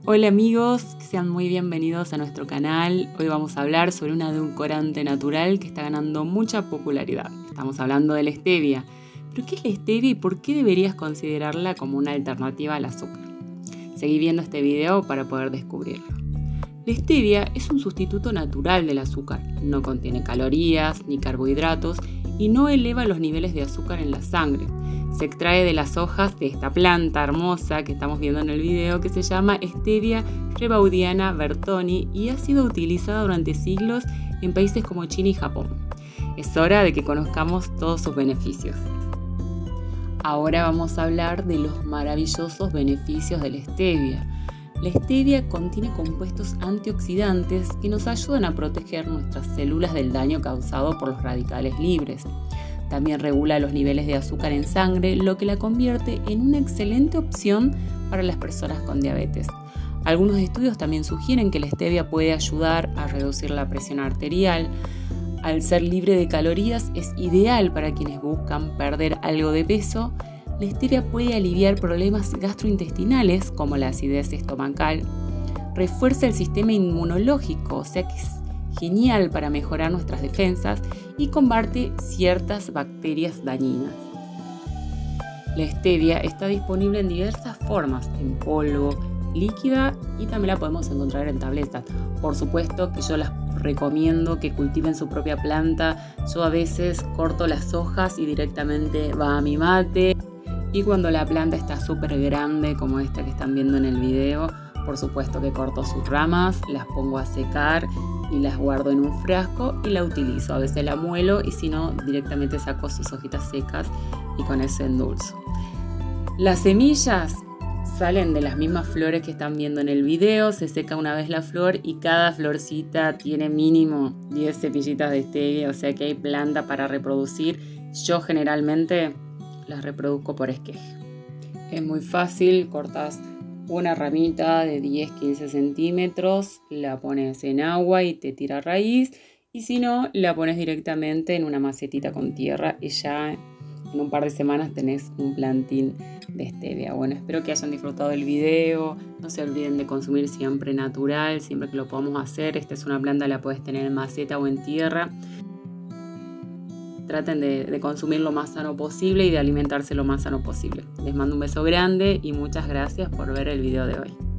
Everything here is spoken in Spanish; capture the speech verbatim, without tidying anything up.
Hola amigos, sean muy bienvenidos a nuestro canal. Hoy vamos a hablar sobre un edulcorante natural que está ganando mucha popularidad. Estamos hablando de la stevia. ¿Pero qué es la stevia y por qué deberías considerarla como una alternativa al azúcar? Seguí viendo este video para poder descubrirlo. La stevia es un sustituto natural del azúcar. No contiene calorías ni carbohidratos y no eleva los niveles de azúcar en la sangre. Se extrae de las hojas de esta planta hermosa que estamos viendo en el video, que se llama Stevia rebaudiana bertoni y ha sido utilizada durante siglos en países como China y Japón. Es hora de que conozcamos todos sus beneficios. Ahora vamos a hablar de los maravillosos beneficios de la stevia. La stevia contiene compuestos antioxidantes que nos ayudan a proteger nuestras células del daño causado por los radicales libres. También regula los niveles de azúcar en sangre, lo que la convierte en una excelente opción para las personas con diabetes. Algunos estudios también sugieren que la stevia puede ayudar a reducir la presión arterial. Al ser libre de calorías, es ideal para quienes buscan perder algo de peso. La stevia puede aliviar problemas gastrointestinales como la acidez estomacal. Refuerza el sistema inmunológico, o sea que es genial para mejorar nuestras defensas y combate ciertas bacterias dañinas. La stevia está disponible en diversas formas, en polvo, líquida y también la podemos encontrar en tabletas. Por supuesto que yo las recomiendo que cultiven su propia planta. Yo a veces corto las hojas y directamente va a mi mate. Y cuando la planta está súper grande, como esta que están viendo en el video, por supuesto que corto sus ramas, las pongo a secar y las guardo en un frasco y la utilizo. A veces la muelo y si no, directamente saco sus hojitas secas y con eso endulzo. Las semillas salen de las mismas flores que están viendo en el video. Se seca una vez la flor y cada florcita tiene mínimo diez semillitas de stevia, o sea que hay planta para reproducir. Yo generalmente las reproduzco por esqueje. Es muy fácil, cortas una ramita de diez a quince centímetros, la pones en agua y te tira raíz, y si no, la pones directamente en una macetita con tierra y ya en un par de semanas tenés un plantín de stevia. Bueno, espero que hayan disfrutado del video. No se olviden de consumir siempre natural, siempre que lo podamos hacer. Esta es una planta, la puedes tener en maceta o en tierra. Traten de, de consumir lo más sano posible y de alimentarse lo más sano posible. Les mando un beso grande y muchas gracias por ver el video de hoy.